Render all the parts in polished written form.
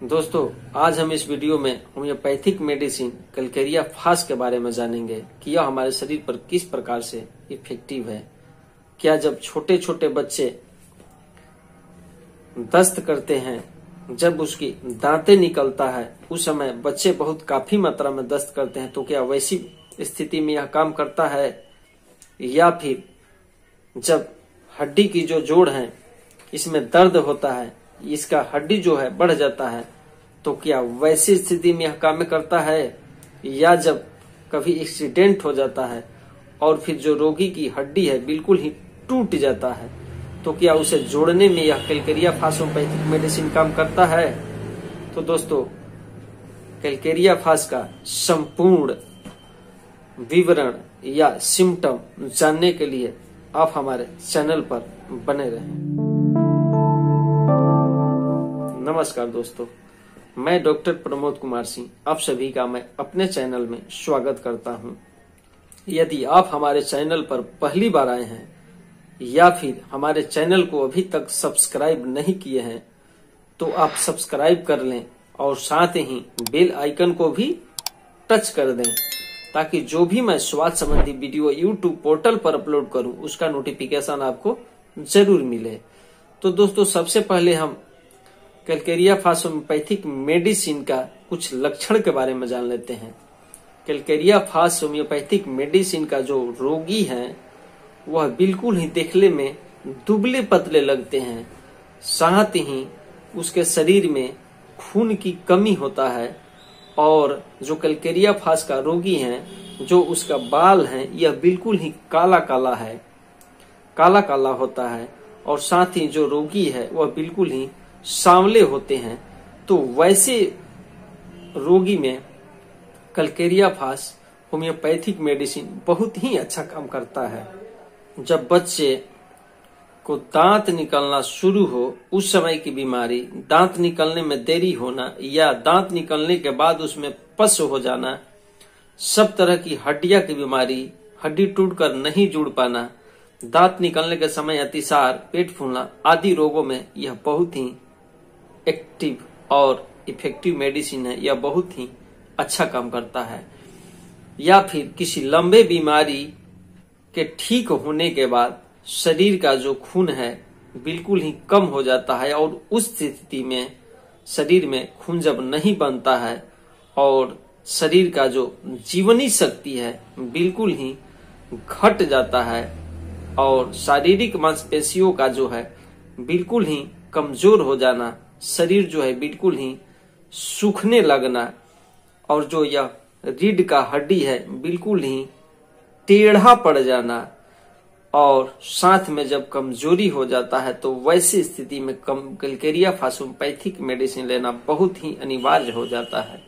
दोस्तों, आज हम इस वीडियो में होम्योपैथिक मेडिसिन कैलकेरिया फास के बारे में जानेंगे कि यह हमारे शरीर पर किस प्रकार से इफेक्टिव है। क्या जब छोटे छोटे बच्चे दस्त करते हैं, जब उसकी दांतें निकलता है, उस समय बच्चे बहुत काफी मात्रा में दस्त करते हैं, तो क्या वैसी स्थिति में यह काम करता है? या फिर जब हड्डी की जो जोड़ है इसमें दर्द होता है, इसका हड्डी जो है बढ़ जाता है, तो क्या वैसी स्थिति में यह काम करता है? या जब कभी एक्सीडेंट हो जाता है और फिर जो रोगी की हड्डी है बिल्कुल ही टूट जाता है, तो क्या उसे जोड़ने में यह कैलकेरिया फास होम्योपैथिक मेडिसिन काम करता है? तो दोस्तों, कैलकेरिया फास का संपूर्ण विवरण या सिम्टम जानने के लिए आप हमारे चैनल पर बने रहें। नमस्कार दोस्तों, मैं डॉक्टर प्रमोद कुमार सिंह आप सभी का मैं अपने चैनल में स्वागत करता हूं। यदि आप हमारे चैनल पर पहली बार आए हैं या फिर हमारे चैनल को अभी तक सब्सक्राइब नहीं किए हैं, तो आप सब्सक्राइब कर लें और साथ ही बेल आइकन को भी टच कर दें, ताकि जो भी मैं स्वास्थ्य संबंधी वीडियो यूट्यूब पोर्टल पर अपलोड करूं उसका नोटिफिकेशन आपको जरूर मिले। तो दोस्तों, सबसे पहले हम कैलकेरिया फास होम्योपैथिक मेडिसिन का कुछ लक्षण के बारे में जान लेते हैं। कैलकेरिया फास होम्योपैथिक मेडिसिन का जो रोगी है वह बिल्कुल ही देखने में दुबले पतले लगते हैं, साथ ही उसके शरीर में खून की कमी होता है, और जो कैलकेरिया फास का रोगी है, जो उसका बाल है यह बिल्कुल ही काला काला होता है, और साथ ही जो रोगी है वह बिल्कुल ही सांवले होते हैं। तो वैसे रोगी में कैलकेरिया फास होम्योपैथिक मेडिसिन बहुत ही अच्छा काम करता है। जब बच्चे को दांत निकलना शुरू हो, उस समय की बीमारी, दांत निकलने में देरी होना या दांत निकलने के बाद उसमें पस हो जाना, सब तरह की हड्डियां की बीमारी, हड्डी टूटकर नहीं जुड़ पाना, दांत निकलने के समय अतिसार, पेट फूलना आदि रोगों में यह बहुत ही एक्टिव और इफेक्टिव मेडिसिन है। यह बहुत ही अच्छा काम करता है। या फिर किसी लंबे बीमारी के ठीक होने के बाद शरीर का जो खून है बिल्कुल ही कम हो जाता है, और उस स्थिति में शरीर में खून जब नहीं बनता है और शरीर का जो जीवनी शक्ति है बिल्कुल ही घट जाता है, और शारीरिक मांसपेशियों का जो है बिल्कुल ही कमजोर हो जाना, शरीर जो है बिल्कुल ही सूखने लगना, और जो यह रीढ़ का हड्डी है बिल्कुल ही टेढ़ा पड़ जाना, और साथ में जब कमजोरी हो जाता है, तो वैसी स्थिति में कैलकेरिया फास होम्योपैथिक मेडिसिन लेना बहुत ही अनिवार्य हो जाता है।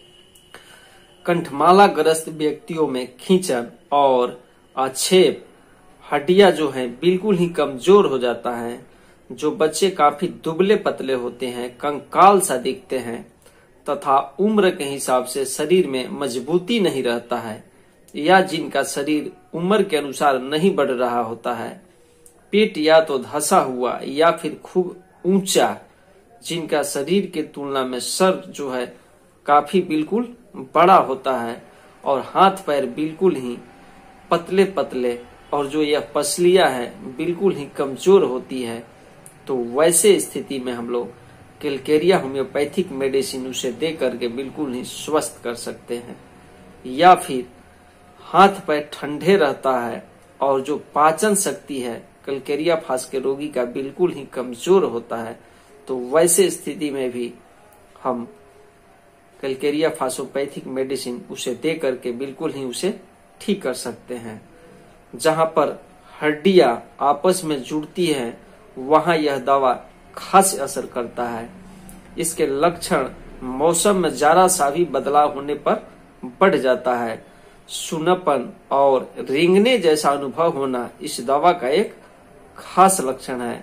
कंठमाला ग्रस्त व्यक्तियों में खींचन और आक्षेप, हड्डियां जो है बिल्कुल ही कमजोर हो जाता है, जो बच्चे काफी दुबले पतले होते हैं, कंकाल सा दिखते हैं, तथा उम्र के हिसाब से शरीर में मजबूती नहीं रहता है, या जिनका शरीर उम्र के अनुसार नहीं बढ़ रहा होता है, पेट या तो धंसा हुआ या फिर खूब ऊंचा, जिनका शरीर के तुलना में सर जो है काफी बिल्कुल बड़ा होता है, और हाथ पैर बिल्कुल ही पतले पतले, और जो यह पसलियां है बिल्कुल ही कमजोर होती है, तो वैसे स्थिति में हम लोग कैलकेरिया होम्योपैथिक मेडिसिन उसे दे करके बिल्कुल ही स्वस्थ कर सकते हैं। या फिर हाथ पैर ठंडे रहता है और जो पाचन शक्ति है कैलकेरिया फास के रोगी का बिल्कुल ही कमजोर होता है, तो वैसे स्थिति में भी हम कैलकेरिया फास होम्योपैथिक मेडिसिन उसे दे करके बिल्कुल ही उसे ठीक कर सकते हैं। जहां पर हड्डियां आपस में जुड़ती हैं वहां यह दवा खास असर करता है। इसके लक्षण मौसम में जरा सा भी बदलाव होने पर बढ़ जाता है। सूनापन और रेंगने जैसा अनुभव होना इस दवा का एक खास लक्षण है।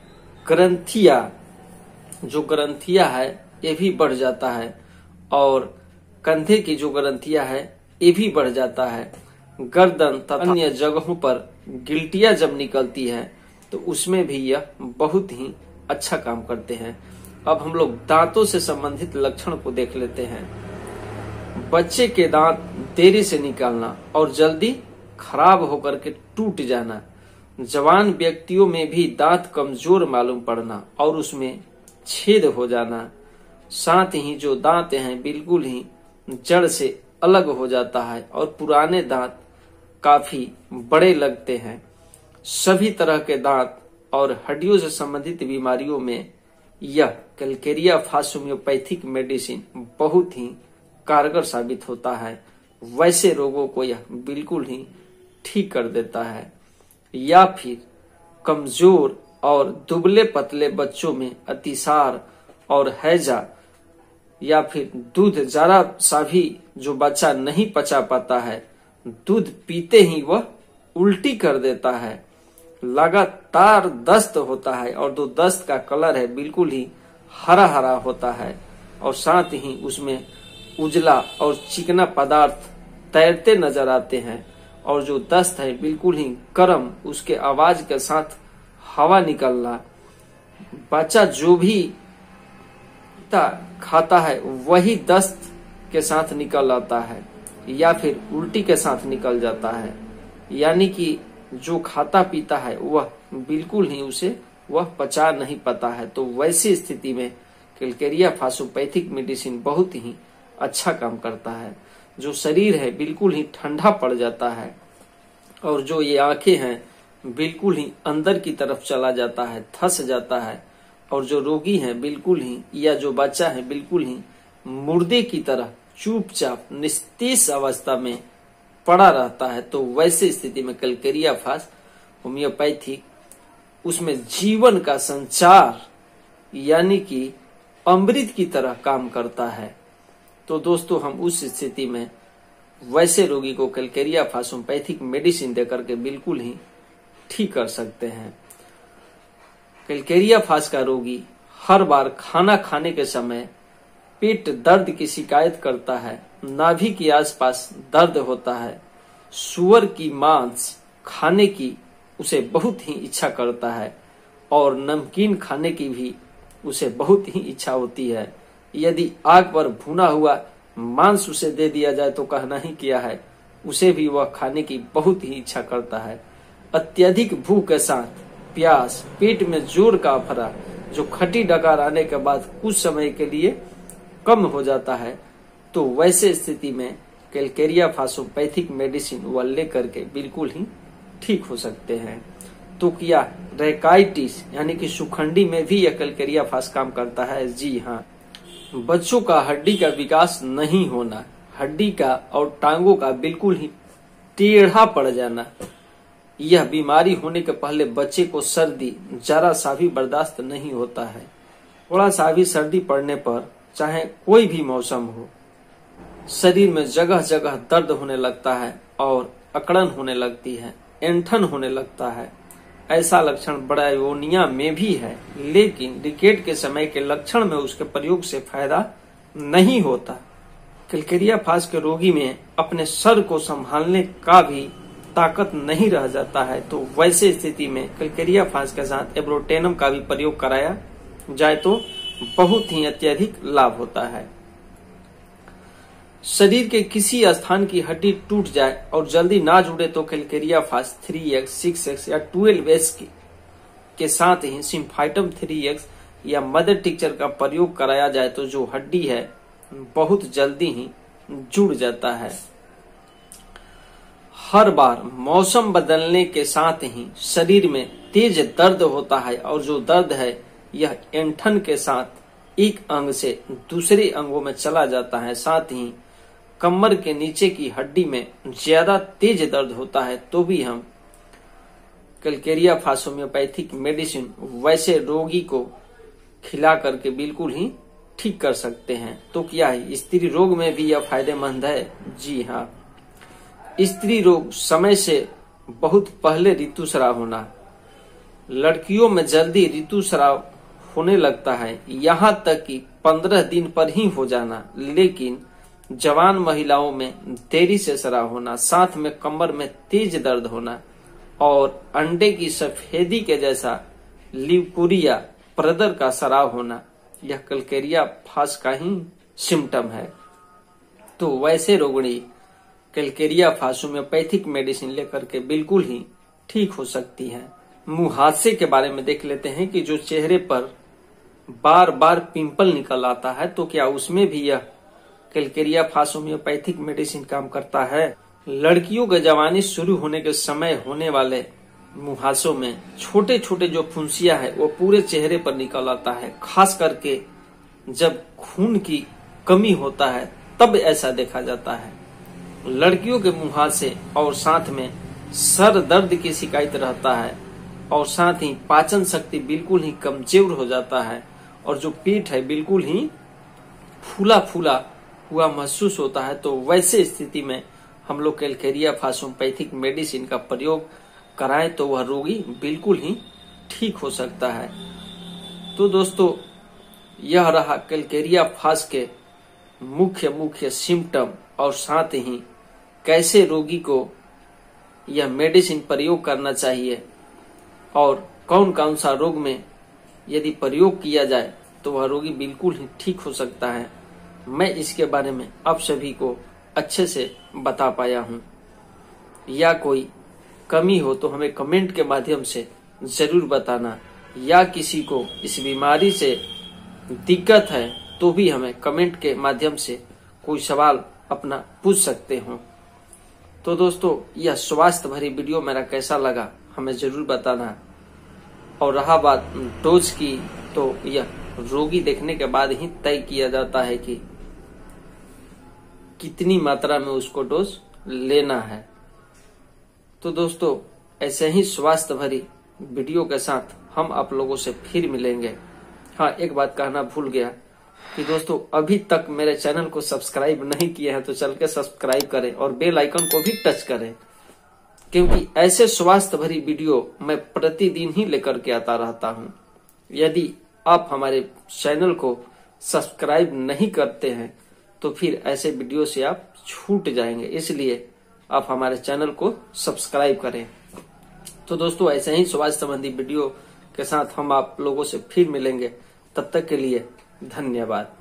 जो ग्रंथियां है ये भी बढ़ जाता है, और कंधे की जो ग्रंथियां है ये भी बढ़ जाता है। गर्दन तथा अन्य जगहों पर गिल्टियां जब निकलती है तो उसमें भी यह बहुत ही अच्छा काम करते हैं। अब हम लोग दांतों से संबंधित लक्षण को देख लेते हैं। बच्चे के दांत देरी से निकलना और जल्दी खराब होकर के टूट जाना, जवान व्यक्तियों में भी दांत कमजोर मालूम पड़ना और उसमें छेद हो जाना, साथ ही जो दांत हैं बिल्कुल ही जड़ से अलग हो जाता है और पुराने दांत काफी बड़े लगते हैं। सभी तरह के दांत और हड्डियों से संबंधित बीमारियों में यह कैलकेरिया फास होम्योपैथिक मेडिसिन बहुत ही कारगर साबित होता है। वैसे रोगों को यह बिल्कुल ही ठीक कर देता है। या फिर कमजोर और दुबले पतले बच्चों में अतिसार और हैजा, या फिर दूध जरा सा भी जो बच्चा नहीं पचा पाता है, दूध पीते ही वह उल्टी कर देता है, लगातार दस्त होता है और जो दस्त का कलर है बिल्कुल ही हरा हरा होता है और साथ ही उसमें उजला और चिकना पदार्थ तैरते नजर आते हैं और जो दस्त है बिल्कुल ही गर्म, उसके आवाज के साथ हवा निकलना, बच्चा जो भी खाता है वही दस्त के साथ निकल आता है या फिर उल्टी के साथ निकल जाता है, यानी कि जो खाता पीता है वह बिल्कुल ही उसे वह पचा नहीं पाता है। तो वैसी स्थिति में कैलकेरिया फास होम्योपैथिक मेडिसिन बहुत ही अच्छा काम करता है। जो शरीर है बिल्कुल ही ठंडा पड़ जाता है और जो ये आंखें हैं बिल्कुल ही अंदर की तरफ चला जाता है, धंस जाता है और जो रोगी है बिल्कुल ही या जो बच्चा है बिल्कुल ही मुर्दे की तरह चुपचाप निस्तेज अवस्था में पड़ा रहता है। तो वैसे स्थिति में कैलकेरिया फास होम्योपैथिक उसमें जीवन का संचार यानी कि अमृत की तरह काम करता है। तो दोस्तों हम उस स्थिति में वैसे रोगी को कैलकेरिया फास होम्योपैथिक मेडिसिन देकर के बिल्कुल ही ठीक कर सकते हैं। कैलकेरिया फास का रोगी हर बार खाना खाने के समय पेट दर्द की शिकायत करता है, नाभि के आसपास दर्द होता है, सुअर की मांस खाने की उसे बहुत ही इच्छा करता है और नमकीन खाने की भी उसे बहुत ही इच्छा होती है। यदि आग पर भुना हुआ मांस उसे दे दिया जाए तो कहना ही क्या है, उसे भी वह खाने की बहुत ही इच्छा करता है। अत्यधिक भूख के साथ प्यास, पेट में जोर का अफरा जो खट्टी डकार आने के बाद कुछ समय के लिए कम हो जाता है, तो वैसे स्थिति में कैलकेरिया फास होम्योपैथिक मेडिसिन वह लेकर के बिल्कुल ही ठीक हो सकते हैं। तो क्या रेकाइटिस यानी कि सुखंडी में भी यह कैलकेरिया फास काम करता है? जी हाँ। बच्चों का हड्डी का विकास नहीं होना, हड्डी का और टांगों का बिल्कुल ही टेढ़ा पड़ जाना, यह बीमारी होने के पहले बच्चे को सर्दी जरा सा भी बर्दाश्त नहीं होता है। थोड़ा सा भी सर्दी पड़ने पर चाहे कोई भी मौसम हो, शरीर में जगह जगह दर्द होने लगता है और अकड़न होने लगती है, ऐंठन होने लगता है। ऐसा लक्षण ब्रायोनिया में भी है, लेकिन रिकेट के समय के लक्षण में उसके प्रयोग से फायदा नहीं होता। कैलकेरिया फास के रोगी में अपने सर को संभालने का भी ताकत नहीं रह जाता है। तो वैसे स्थिति में कैलकेरिया फास के साथ एब्रोटेनम का भी प्रयोग कराया जाए तो बहुत ही अत्यधिक लाभ होता है। शरीर के किसी स्थान की हड्डी टूट जाए और जल्दी ना जुड़े तो कैलकेरिया फास 3x, 6x या 12x के साथ ही सिम्फाइटम 3x या मदर टिंचर का प्रयोग कराया जाए तो जो हड्डी है बहुत जल्दी ही जुड़ जाता है। हर बार मौसम बदलने के साथ ही शरीर में तेज दर्द होता है और जो दर्द है यह ऐंठन के साथ एक अंग से दूसरे अंगों में चला जाता है। साथ ही कमर के नीचे की हड्डी में ज्यादा तेज दर्द होता है तो भी हम कैलकेरिया फास होम्योपैथिक मेडिसिन वैसे रोगी को खिला करके बिल्कुल ही ठीक कर सकते हैं। तो क्या है, स्त्री रोग में भी यह फायदेमंद है? जी हाँ। स्त्री रोग समय से बहुत पहले ऋतुस्राव होना, लड़कियों में जल्दी ऋतुस्राव होने लगता है, यहाँ तक कि 15 दिन पर ही हो जाना, लेकिन जवान महिलाओं में देरी से स्राव होना, साथ में कमर में तेज दर्द होना और अंडे की सफेदी के जैसा ल्यूकोरिया प्रदर का स्राव होना, यह कलकेरिया फास का ही सिम्टम है। तो वैसे रोगिणी कलकेरिया फास होम्योपैथिक मेडिसिन लेकर के बिल्कुल ही ठीक हो सकती है। मुहासे के बारे में देख लेते हैं कि जो चेहरे पर बार बार पिंपल निकल आता है, तो क्या उसमें भी यह कलकेरिया फास होम्योपैथिक मेडिसिन काम करता है। लड़कियों का जवानी शुरू होने के समय होने वाले मुहासों में छोटे छोटे जो फुंसियां है वो पूरे चेहरे पर निकल आता है। खास करके जब खून की कमी होता है तब ऐसा देखा जाता है। लड़कियों के मुहासे और साथ में सर दर्द की शिकायत रहता है और साथ ही पाचन शक्ति बिल्कुल ही कमजोर हो जाता है और जो पेट है बिल्कुल ही फूला फूला हुआ महसूस होता है। तो वैसे स्थिति में हम लोग कलकेरिया फास होम्योपैथिक मेडिसिन का प्रयोग कराएं तो वह रोगी बिल्कुल ही ठीक हो सकता है। तो दोस्तों, यह रहा कलकेरिया फास के मुख्य सिम्टम और साथ ही कैसे रोगी को यह मेडिसिन प्रयोग करना चाहिए और कौन कौन सा रोग में यदि प्रयोग किया जाए तो वह रोगी बिल्कुल ही ठीक हो सकता है। मैं इसके बारे में आप सभी को अच्छे से बता पाया हूँ। या कोई कमी हो तो हमें कमेंट के माध्यम से जरूर बताना, या किसी को इस बीमारी से दिक्कत है तो भी हमें कमेंट के माध्यम से कोई सवाल अपना पूछ सकते हो। तो दोस्तों, यह स्वास्थ्य भरी वीडियो मेरा कैसा लगा हमें जरूर बताना। और रहा बात डोज की, तो यह रोगी देखने के बाद ही तय किया जाता है कि कितनी मात्रा में उसको डोज लेना है। तो दोस्तों, ऐसे ही स्वास्थ्य भरी वीडियो के साथ हम आप लोगों से फिर मिलेंगे। हाँ, एक बात कहना भूल गया कि दोस्तों, अभी तक मेरे चैनल को सब्सक्राइब नहीं किया है तो चल के सब्सक्राइब करें और बेल आइकन को भी टच करें, क्योंकि ऐसे स्वास्थ्य भरी वीडियो मैं प्रतिदिन ही लेकर के आता रहता हूँ। यदि आप हमारे चैनल को सब्सक्राइब नहीं करते हैं तो फिर ऐसे वीडियो से आप छूट जाएंगे, इसलिए आप हमारे चैनल को सब्सक्राइब करें। तो दोस्तों, ऐसे ही स्वास्थ्य संबंधी वीडियो के साथ हम आप लोगों से फिर मिलेंगे। तब तक के लिए धन्यवाद।